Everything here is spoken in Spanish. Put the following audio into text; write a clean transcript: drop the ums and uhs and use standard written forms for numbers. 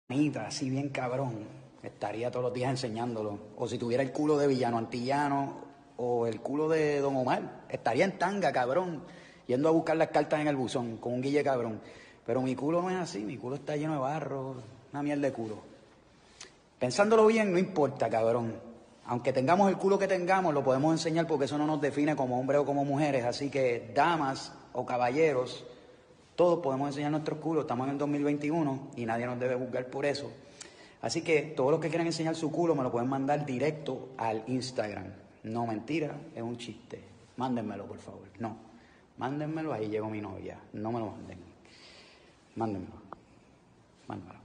así bien cabrón, estaría todos los días enseñándolo. O si tuviera el culo de Villano Antillano o el culo de Don Omar, estaría en tanga, cabrón, yendo a buscar las cartas en el buzón con un guille cabrón. Pero mi culo no es así, mi culo está lleno de barro, una mierda de culo. Pensándolo bien, no importa, cabrón. Aunque tengamos el culo que tengamos, lo podemos enseñar porque eso no nos define como hombres o como mujeres. Así que, damas o caballeros, todos podemos enseñar nuestros culos. Estamos en el 2021 y nadie nos debe juzgar por eso. Así que todos los que quieran enseñar su culo me lo pueden mandar directo al Instagram. No, mentira, es un chiste. Mándenmelo, por favor. No, mándenmelo, ahí llegó mi novia. No me lo manden. Mándenmelo.